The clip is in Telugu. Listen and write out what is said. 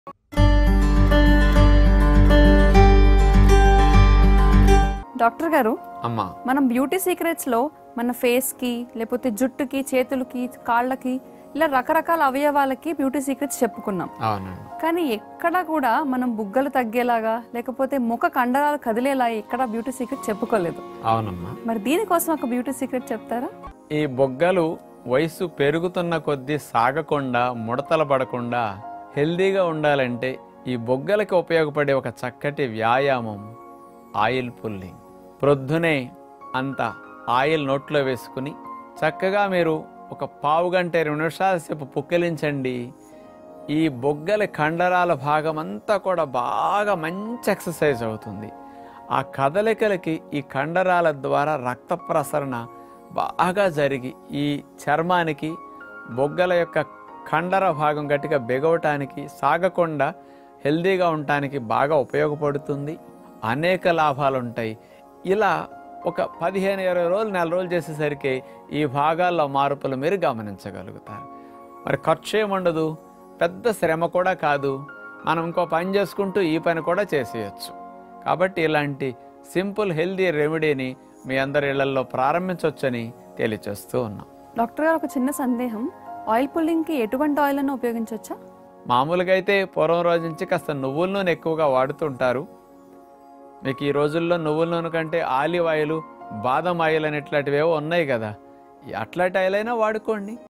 డాక్టర్ గారు, అమ్మా, మనం బ్యూటీ సీక్రెట్స్ లో మన ఫేస్ కి, లేకపోతే జుట్టుకి, చేతులకి, కాళ్ళకి, ఇలా రకరకాల అవయవాలకి బ్యూటీ సీక్రెట్స్ చెప్పుకున్నాం. అవునండి. కానీ ఎక్కడ కూడా మనం బుగ్గలు తగ్గేలాగా, లేకపోతే ముఖ కండరాలు కదిలేలా ఎక్కడ బ్యూటీ సీక్రెట్ చెప్పుకోలేదు. అవునమ్మా. మరి దీనికోసం ఒక బ్యూటీ సీక్రెట్ చెప్తారా? ఈ బొగ్గలు వయసు పెరుగుతున్న కొద్దీ సాగకుండా, ముడతలు పడకుండా హెల్దీగా ఉండాలంటే ఈ బొగ్గలకి ఉపయోగపడే ఒక చక్కటి వ్యాయామం ఆయిల్ పుల్లింగ్. ప్రొద్దునే అంత ఆయిల్ నోట్లో వేసుకుని చక్కగా మీరు ఒక పావు గంట 20 నిమిషాల సేపు పుక్కిలించండి. ఈ బొగ్గల కండరాల భాగం అంతా కూడా బాగా మంచి ఎక్సర్సైజ్ అవుతుంది. ఆ కదలికలకి ఈ కండరాల ద్వారా రక్త ప్రసరణ బాగా జరిగి ఈ చర్మానికి బొగ్గల యొక్క కండర భాగం గట్టిగా బిగవటానికి, సాగకుండా హెల్దీగా ఉండటానికి బాగా ఉపయోగపడుతుంది. అనేక లాభాలు ఉంటాయి. ఇలా ఒక 15-20 రోజులు, 4 రోజులు చేసేసరికి ఈ భాగాల్లో మార్పులు మీరు గమనించగలుగుతారు. మరి ఖర్చు ఏముండదు, పెద్ద శ్రమ కూడా కాదు. మనం ఇంకో పని చేసుకుంటూ ఈ పని కూడా చేసేయచ్చు. కాబట్టి ఇలాంటి సింపుల్ హెల్దీ రెమెడీని మీ అందరి ఇళ్లలో ప్రారంభించవచ్చని తెలియచేస్తూ ఉన్నాం. డాక్టర్ గారు, ఒక చిన్న సందేహం, ఆయిల్ పుల్లింగ్ కి ఎటువంటి ఆయిల్ అన్న ఉపయోగించవచ్చా? మామూలుగా అయితే పూర్వం రోజు నుంచి కాస్త నువ్వుల నూనె ఎక్కువగా వాడుతుంటారు. మీకు ఈ రోజుల్లో నువ్వుల నూనె కంటే ఆలివ్ ఆయిల్, బాదం ఆయిల్ అనేట్లాంటివి ఏవో ఉన్నాయి కదా, అట్లాంటి ఆయిల్ అయినా వాడుకోండి.